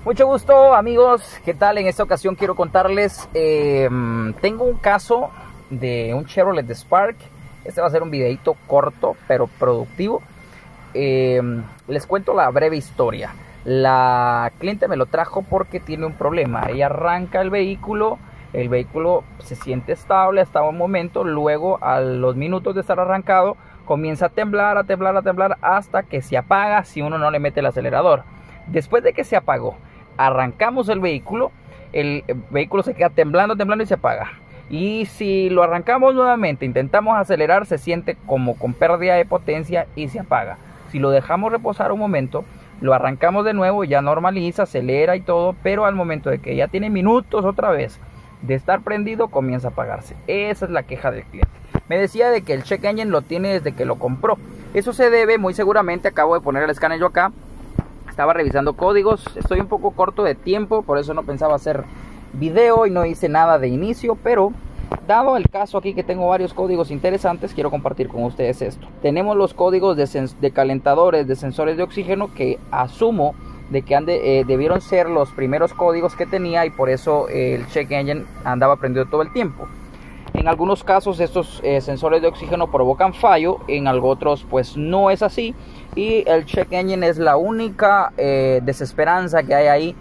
Mucho gusto, amigos. ¿Qué tal? En esta ocasión quiero contarles, tengo un caso de un Chevrolet Spark. Este va a ser un videito corto pero productivo. Les cuento la breve historia. La cliente me lo trajo porque tiene un problema. Ella arranca el vehículo se siente estable hasta un momento. Luego, a los minutos de estar arrancado, comienza a temblar, hasta que se apaga si uno no le mete el acelerador. Después de que se apagó, arrancamos el vehículo se queda temblando y se apaga. Y si lo arrancamos nuevamente, intentamos acelerar, se siente como con pérdida de potencia y se apaga. Si lo dejamos reposar un momento, lo arrancamos de nuevo, ya normaliza, acelera y todo, pero al momento de que ya tiene minutos otra vez de estar prendido, comienza a apagarse. Esa es la queja del cliente. Me decía de que el check engine lo tiene desde que lo compró. Eso se debe, muy seguramente, acabo de poner el escáner yo acá, estaba revisando códigos, estoy un poco corto de tiempo, por eso no pensaba hacer video y no hice nada de inicio, pero dado el caso aquí que tengo varios códigos interesantes, quiero compartir con ustedes esto. Tenemos los códigos de calentadores, de sensores de oxígeno, que asumo de que debieron ser los primeros códigos que tenía, y por eso el check engine andaba prendido todo el tiempo. En algunos casos estos sensores de oxígeno provocan fallo, en otros pues no es así, y el check engine es la única desesperanza que hay ahí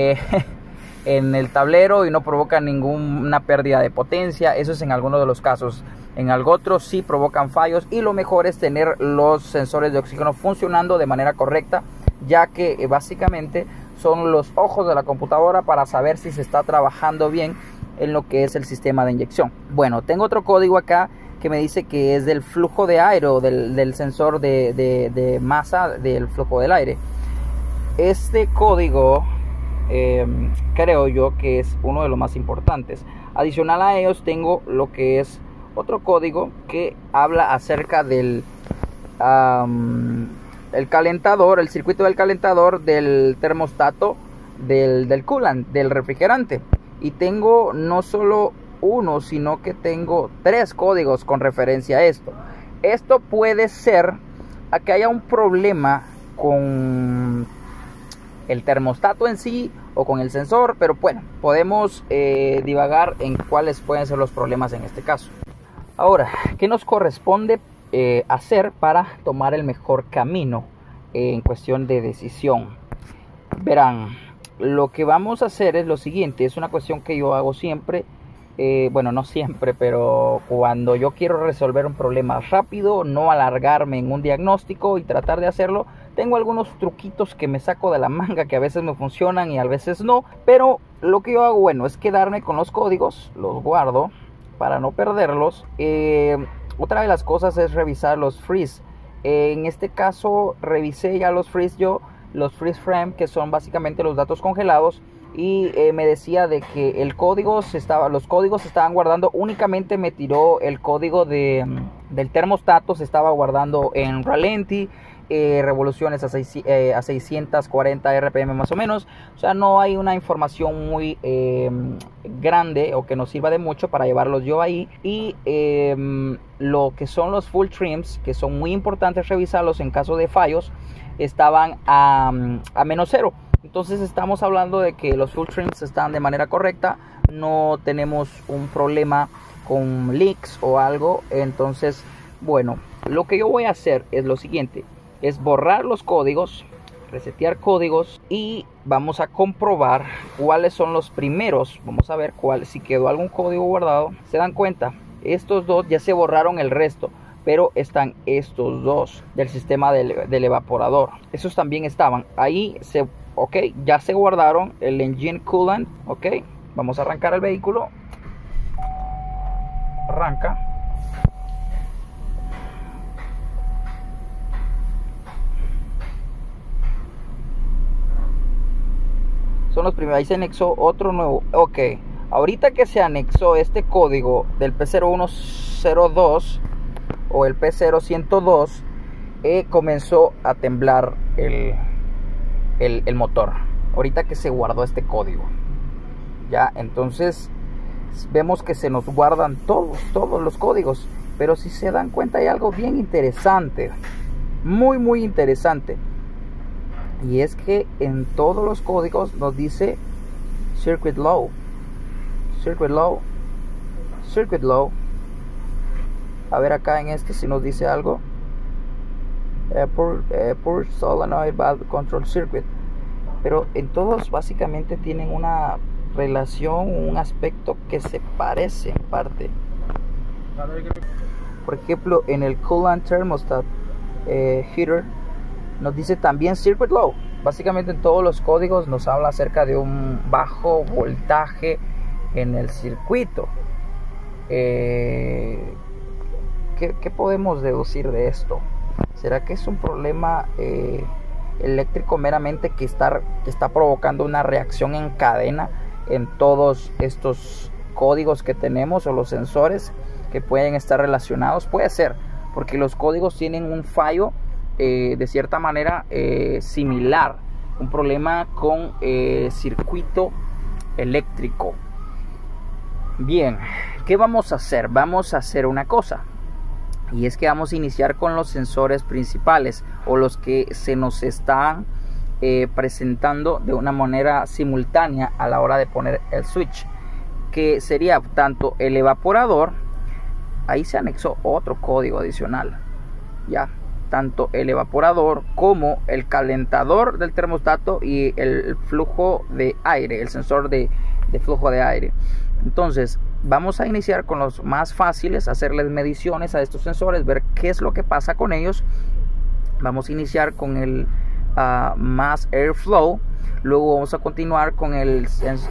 en el tablero, y no provoca ninguna pérdida de potencia. Eso es en algunos de los casos. En otros sí provocan fallos, y lo mejor es tener los sensores de oxígeno funcionando de manera correcta, ya que básicamente son los ojos de la computadora para saber si se está trabajando bien en lo que es el sistema de inyección. Bueno, tengo otro código acá que me dice que es del flujo de aire, o del sensor de masa del flujo del aire. Este código creo yo que es uno de los más importantes. Adicional a ellos tengo lo que es otro código que habla acerca del el calentador, el circuito del calentador del termostato del coolant, del refrigerante. Y tengo no solo uno, sino que tengo 3 códigos con referencia a esto. Esto puede ser a que haya un problema con el termostato en sí o con el sensor, pero bueno, podemos divagar en cuáles pueden ser los problemas en este caso. Ahora, ¿qué nos corresponde hacer para tomar el mejor camino en cuestión de decisión? Verán, lo que vamos a hacer es lo siguiente. Es una cuestión que yo hago siempre, bueno, no siempre, pero cuando yo quiero resolver un problema rápido, no alargarme en un diagnóstico y tratar de hacerlo. Tengo algunos truquitos que me saco de la manga, que a veces me funcionan y a veces no, pero lo que yo hago, bueno, es quedarme con los códigos, los guardo para no perderlos. Otra de las cosas es revisar los freeze. En este caso revisé ya los freeze los freeze frame, que son básicamente los datos congelados, y me decía de que los códigos se estaban guardando. Únicamente me tiró el código del termostato, se estaba guardando en ralenti, revoluciones a 640 RPM más o menos. O sea, no hay una información muy grande o que nos sirva de mucho para llevarlos yo ahí. Y lo que son los full trims, que son muy importantes revisarlos en caso de fallos, estaban a -0. Entonces estamos hablando de que los full trims están de manera correcta, no tenemos un problema con leaks o algo. Entonces, bueno, lo que yo voy a hacer es lo siguiente: es borrar los códigos, resetear códigos, y vamos a comprobar cuáles son los primeros. Vamos a ver si quedó algún código guardado. Se dan cuenta, estos dos ya se borraron el resto, pero están estos dos del sistema del evaporador. Esos también estaban ahí. Ok, ya se guardaron. El engine coolant. Ok, vamos a arrancar el vehículo. Arranca. Son los primeros. Ahí se anexó otro nuevo. Ok, ahorita que se anexó este código del P0102 o el P0102, comenzó a temblar el motor. Ahorita que se guardó este código, ya, entonces vemos que se nos guardan todos los códigos. Pero si se dan cuenta, hay algo bien interesante, muy interesante. y es que en todos los códigos nos dice circuit low, circuit low, circuit low. A ver acá en este si nos dice algo. Poor solenoid valve control circuit. Pero en todos básicamente tienen una relación, un aspecto que se parece en parte. Por ejemplo, en el coolant thermostat heater nos dice también circuit low. Básicamente en todos los códigos nos habla acerca de un bajo voltaje en el circuito. ¿Qué podemos deducir de esto? ¿Será que es un problema eléctrico meramente que está provocando una reacción en cadena en todos estos códigos que tenemos, o los sensores que pueden estar relacionados? Puede ser, porque los códigos tienen un fallo de cierta manera similar, un problema con circuito eléctrico. Bien, ¿qué vamos a hacer? Vamos a hacer una cosa, y es que vamos a iniciar con los sensores principales, o los que se nos están presentando de una manera simultánea a la hora de poner el switch, que sería tanto el evaporador. Ahí se anexó otro código adicional, ya, tanto el evaporador como el calentador del termostato y el flujo de aire, el sensor de flujo de aire. Entonces vamos a iniciar con los más fáciles, hacerles mediciones a estos sensores, ver qué es lo que pasa con ellos. Vamos a iniciar con el mass airflow, luego vamos a continuar con el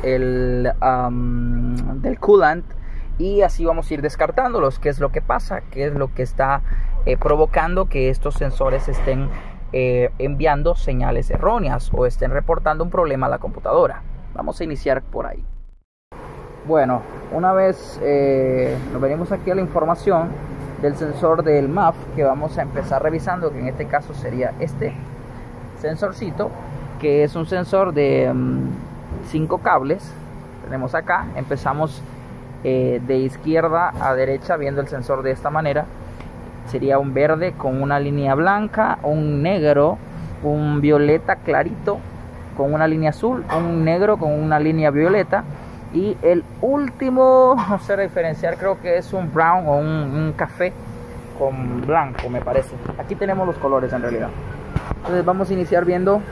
del coolant, y así vamos a ir descartándolos. ¿Qué es lo que pasa? ¿Qué es lo que está provocando que estos sensores estén enviando señales erróneas o estén reportando un problema a la computadora? Vamos a iniciar por ahí. Bueno, una vez nos venimos aquí a la información del sensor del MAF, que vamos a empezar revisando, que en este caso sería este sensorcito, que es un sensor de 5 cables. Tenemos acá, empezamos de izquierda a derecha viendo el sensor de esta manera. Sería un verde con una línea blanca, un negro, un violeta clarito con una línea azul, un negro con una línea violeta, y el último, no sé diferenciar, creo que es un brown o un café con blanco, me parece. Aquí tenemos los colores en realidad. Entonces vamos a iniciar viendo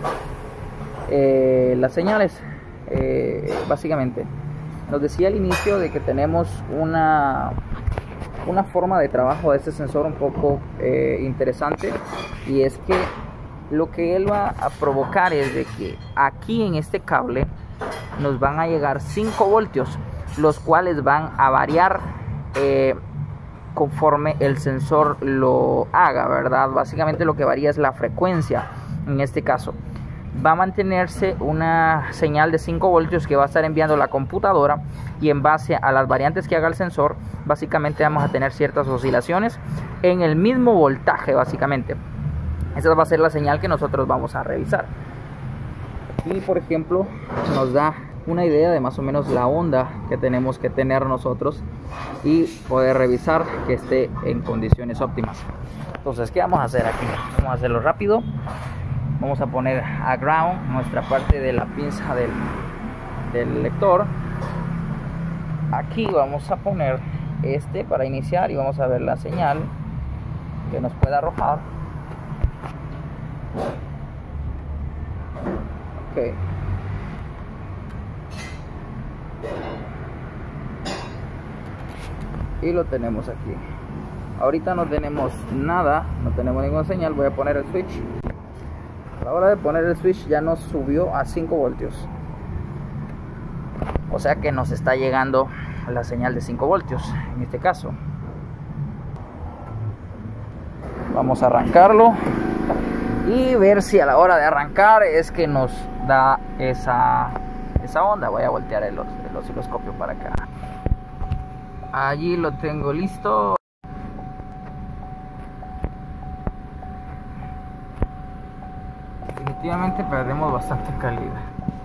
las señales. Básicamente nos decía al inicio de que tenemos una forma de trabajo de este sensor un poco interesante, y es que lo que él va a provocar es de que aquí en este cable nos van a llegar 5 voltios, los cuales van a variar conforme el sensor lo haga, ¿verdad? Básicamente lo que varía es la frecuencia. En este caso va a mantenerse una señal de 5 voltios que va a estar enviando la computadora, y en base a las variantes que haga el sensor, básicamente vamos a tener ciertas oscilaciones en el mismo voltaje. Básicamente esa va a ser la señal que nosotros vamos a revisar. Aquí, por ejemplo, nos da una idea de más o menos la onda que tenemos que tener nosotros y poder revisar que esté en condiciones óptimas. Entonces, ¿qué vamos a hacer aquí? Vamos a hacerlo rápido. Vamos a poner a ground nuestra parte de la pinza del lector. Aquí vamos a poner este para iniciar, y vamos a ver la señal que nos puede arrojar. Ok. Y lo tenemos aquí. Ahorita no tenemos nada, no tenemos ninguna señal. Voy a poner el switch. A la hora de poner el switch ya nos subió a 5 voltios. O sea que nos está llegando la señal de 5 voltios en este caso. Vamos a arrancarlo y ver si a la hora de arrancar es que nos da esa onda. Voy a voltear el osciloscopio para acá. Allí lo tengo listo. Definitivamente perdemos bastante calidad.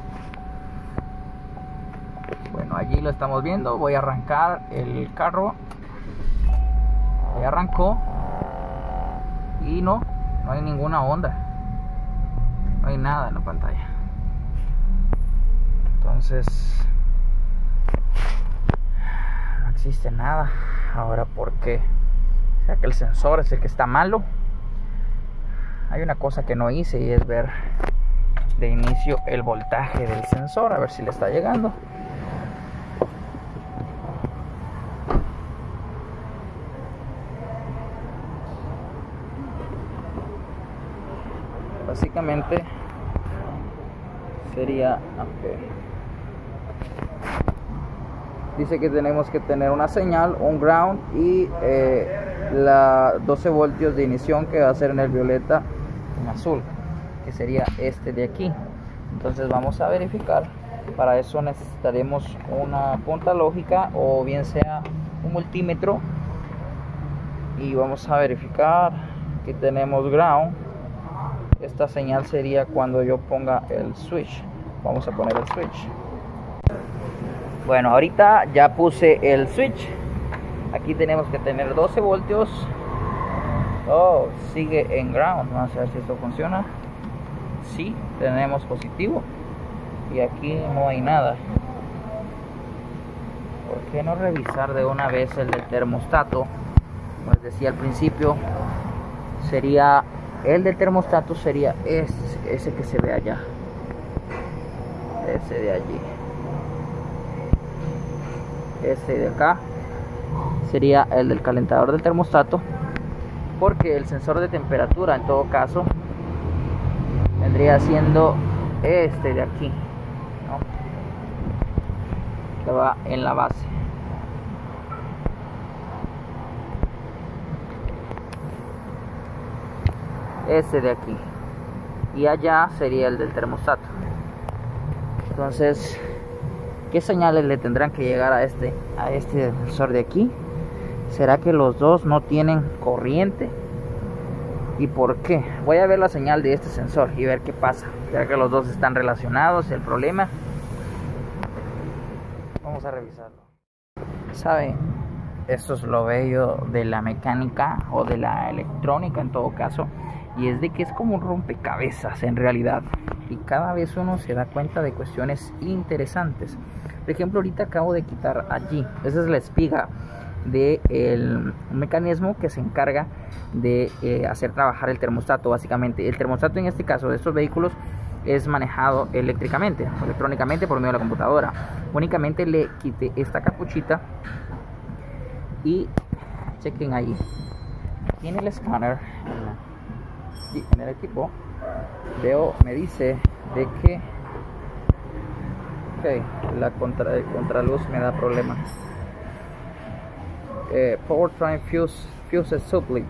Bueno, allí lo estamos viendo. Voy a arrancar el carro. Ya arrancó y no hay ninguna onda. no hay nada en la pantalla. Entonces no existe nada. Ahora, ¿por qué? O sea, que el sensor es el que está malo. Hay una cosa que no hice y es ver de inicio el voltaje del sensor, a ver si le está llegando. Básicamente sería, dice que tenemos que tener una señal, un ground y la 12 voltios de ignición, que va a ser en el violeta, en azul, que sería este de aquí. Entonces vamos a verificar. Para eso necesitaremos una punta lógica o bien sea un multímetro, y vamos a verificar que tenemos ground. Esta señal sería cuando yo ponga el switch. Vamos a poner el switch. Bueno, ahorita ya puse el switch. Aquí tenemos que tener 12 voltios. Oh, sigue en ground. Vamos a ver si esto funciona. Sí, tenemos positivo. Y aquí no hay nada. ¿Por qué no revisar de una vez el del termostato? Como les decía al principio, sería el del termostato, sería ese que se ve allá. Ese de allí. Ese de acá sería el del calentador del termostato, porque el sensor de temperatura en todo caso vendría siendo este de aquí, ¿no? Que va en la base. Ese de aquí, y allá sería el del termostato. Entonces, ¿qué señales le tendrán que llegar a este sensor de aquí? ¿Será que los dos no tienen corriente? ¿Y por qué? Voy a ver la señal de este sensor y ver qué pasa. ¿Será que los dos están relacionados? ¿El problema? Vamos a revisarlo. ¿Sabe? Esto es lo bello de la mecánica o de la electrónica en todo caso. Y es de que es como un rompecabezas en realidad. Y cada vez uno se da cuenta de cuestiones interesantes. Por ejemplo, ahorita acabo de quitar allí. Esa es la espiga del mecanismo que se encarga de hacer trabajar el termostato. Básicamente, el termostato en este caso de estos vehículos es manejado eléctricamente, electrónicamente por medio de la computadora. Únicamente le quité esta capuchita y chequen ahí. Tiene el escáner en el equipo. Veo, me dice de que la contraluz me da problemas. Powertrain fuse supply.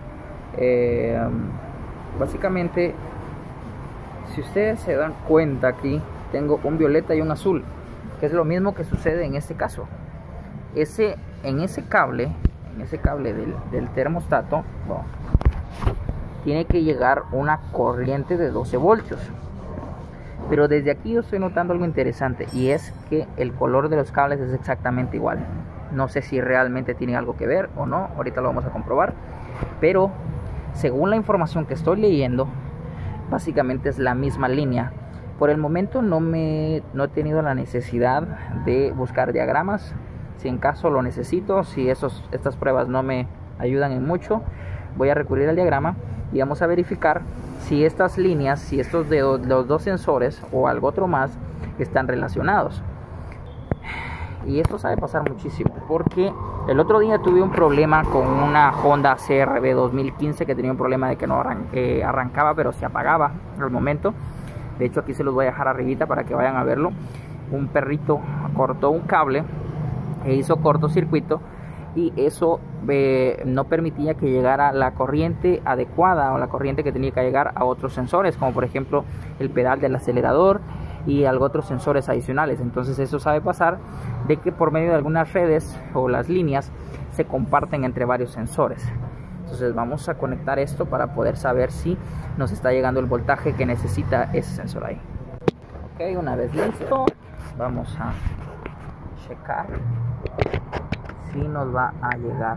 Básicamente, si ustedes se dan cuenta, aquí tengo un violeta y un azul, que es lo mismo que sucede en este caso. En ese cable del termostato, tiene que llegar una corriente de 12 voltios. Pero desde aquí yo estoy notando algo interesante, y es que el color de los cables es exactamente igual. No sé si realmente tiene algo que ver o no, ahorita lo vamos a comprobar. Pero según la información que estoy leyendo, básicamente es la misma línea. Por el momento no he tenido la necesidad de buscar diagramas. Si en caso lo necesito, si estas pruebas no me ayudan en mucho, voy a recurrir al diagrama y vamos a verificar si estas líneas, si estos dedos, los dos sensores o algo otro más están relacionados. Y esto sabe pasar muchísimo, porque el otro día tuve un problema con una Honda CR-V 2015 que tenía un problema de que no arrancaba, pero se apagaba al momento. De hecho, aquí se los voy a dejar arribita para que vayan a verlo. Un perrito cortó un cable e hizo cortocircuito, y eso no permitía que llegara la corriente adecuada o la corriente que tenía que llegar a otros sensores, como por ejemplo el pedal del acelerador y algo otros sensores adicionales. Entonces eso sabe pasar de que por medio de algunas redes o las líneas se comparten entre varios sensores. Entonces vamos a conectar esto para poder saber si nos está llegando el voltaje que necesita ese sensor ahí. Ok, una vez listo, vamos a checar si nos va a llegar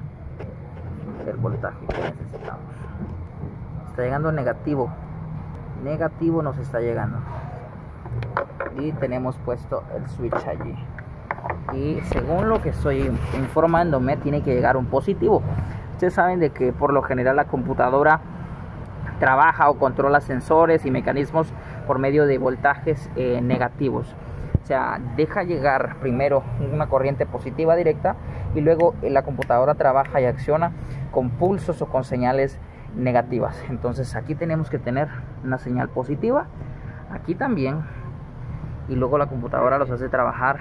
el voltaje que necesitamos. Está llegando negativo negativo nos está llegando. Y tenemos puesto el switch allí. Y según lo que estoy informándome, tiene que llegar un positivo. Ustedes saben de que por lo general la computadora trabaja o controla sensores y mecanismos por medio de voltajes negativos. O sea, deja llegar primero una corriente positiva directa y luego la computadora trabaja y acciona con pulsos o con señales negativas. Entonces aquí tenemos que tener una señal positiva, aquí también, y luego la computadora los hace trabajar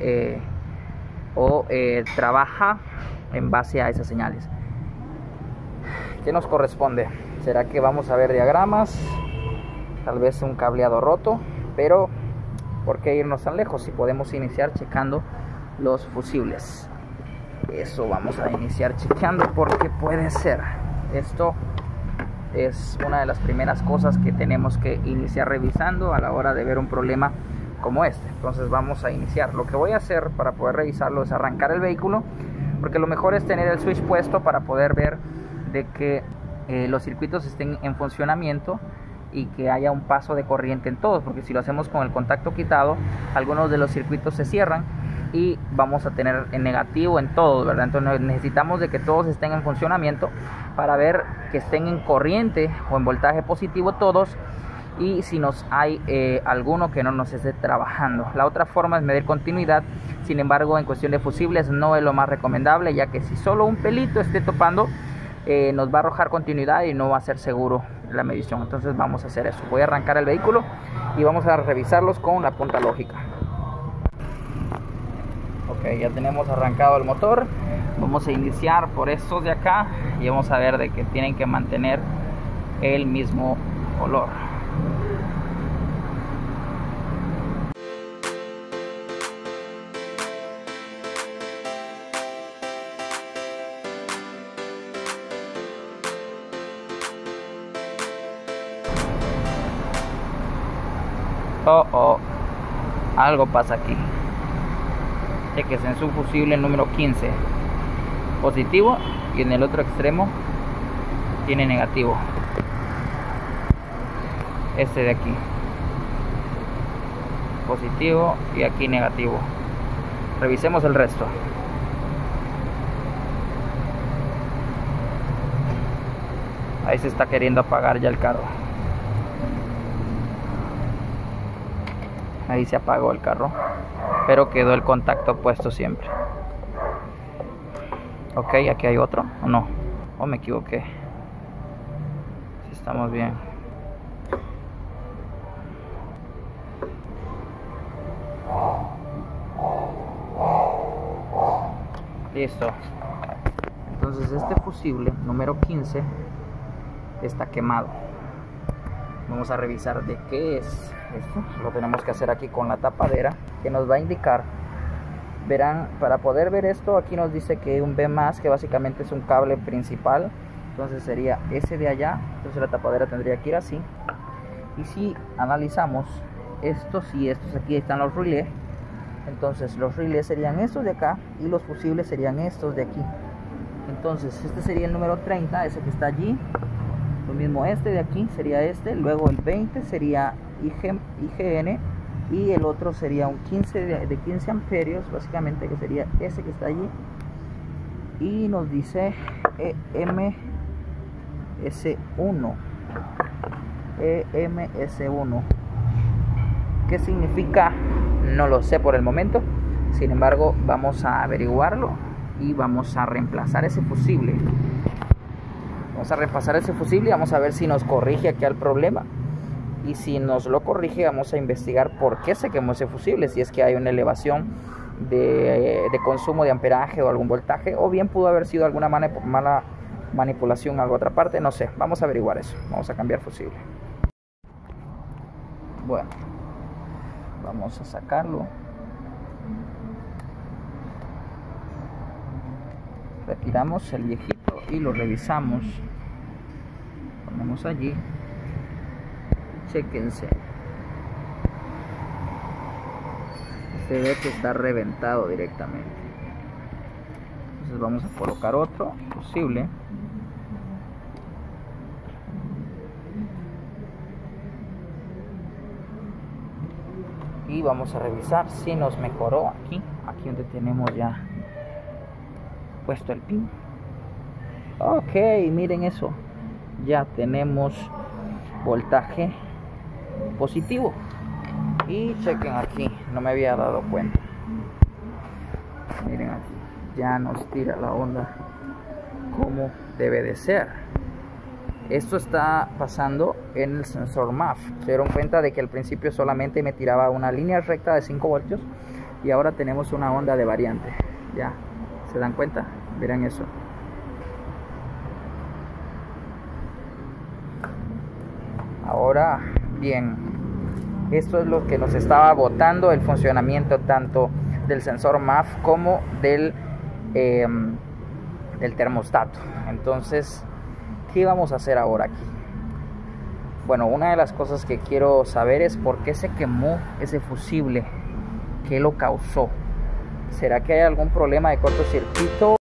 trabaja en base a esas señales. ¿Qué nos corresponde? ¿Será que vamos a ver diagramas? Tal vez un cableado roto, pero ¿por qué irnos tan lejos si podemos iniciar checando los fusibles? Eso vamos a iniciar chequeando porque puede ser. Esto es una de las primeras cosas que tenemos que iniciar revisando a la hora de ver un problema como este. Entonces vamos a iniciar. Lo que voy a hacer para poder revisarlo es arrancar el vehículo, porque lo mejor es tener el switch puesto para poder ver de que los circuitos estén en funcionamiento y que haya un paso de corriente en todos, porque si lo hacemos con el contacto quitado, algunos de los circuitos se cierran y vamos a tener en negativo en todos, ¿verdad? Entonces necesitamos de que todos estén en funcionamiento para ver que estén en corriente o en voltaje positivo todos, y si nos hay alguno que no nos esté trabajando. La otra forma es medir continuidad. Sin embargo, en cuestión de fusibles no es lo más recomendable, ya que si solo un pelito esté topando, nos va a arrojar continuidad y no va a ser seguro la medición. Entonces vamos a hacer eso. Voy a arrancar el vehículo y vamos a revisarlos con la punta lógica. Ok, ya tenemos arrancado el motor. Vamos a iniciar por estos de acá y vamos a ver de que tienen que mantener el mismo color. Algo pasa aquí. Chequense en su fusible número 15 positivo y en el otro extremo tiene negativo. Este de aquí positivo y aquí negativo. Revisemos el resto. Ahí se está queriendo apagar ya el carro. Ahí se apagó el carro, pero quedó el contacto puesto siempre. Ok, aquí hay otro, ¿o no? ¿O me equivoqué? Si estamos bien. Listo. Entonces este fusible número 15 está quemado. Vamos a revisar de qué es esto. Lo tenemos que hacer aquí con la tapadera, que nos va a indicar. Verán, para poder ver esto, aquí nos dice que un B+, que básicamente es un cable principal. Entonces sería ese de allá. Entonces la tapadera tendría que ir así. Y si analizamos estos y estos, aquí están los relés. Entonces los relés serían estos de acá y los fusibles serían estos de aquí. Entonces este sería el número 30, ese que está allí. Lo mismo este de aquí sería este. Luego el 20 sería IGN. Y el otro sería un 15 de 15 amperios, básicamente, que sería ese que está allí. Y nos dice EMS1. EMS1. ¿Qué significa? No lo sé por el momento. Sin embargo, vamos a averiguarlo y vamos a reemplazar ese fusible. Vamos a repasar ese fusible y vamos a ver si nos corrige aquí el problema. Y si nos lo corrige, vamos a investigar por qué se quemó ese fusible. Si es que hay una elevación de consumo de amperaje o algún voltaje, o bien pudo haber sido alguna mala manipulación en alguna otra parte, no sé. Vamos a averiguar eso. Vamos a cambiar fusible. Bueno, vamos a sacarlo. Retiramos el viejito y lo revisamos. Ponemos allí. Chequense. Se ve que está reventado directamente. Entonces vamos a colocar otro fusible. y vamos a revisar si nos mejoró aquí donde tenemos ya puesto el pin. Ok, miren eso, ya tenemos voltaje positivo. Y chequen aquí, no me había dado cuenta, miren aquí, ya nos tira la onda como debe de ser. Esto está pasando en el sensor MAF. Se dieron cuenta de que al principio solamente me tiraba una línea recta de 5 voltios y ahora tenemos una onda de variante. Ya, ¿se dan cuenta? Miren eso. Ahora bien, esto es lo que nos estaba botando el funcionamiento tanto del sensor MAF como del termostato. Entonces, ¿qué vamos a hacer ahora aquí? Bueno, una de las cosas que quiero saber es por qué se quemó ese fusible. ¿Qué lo causó? ¿Será que hay algún problema de cortocircuito?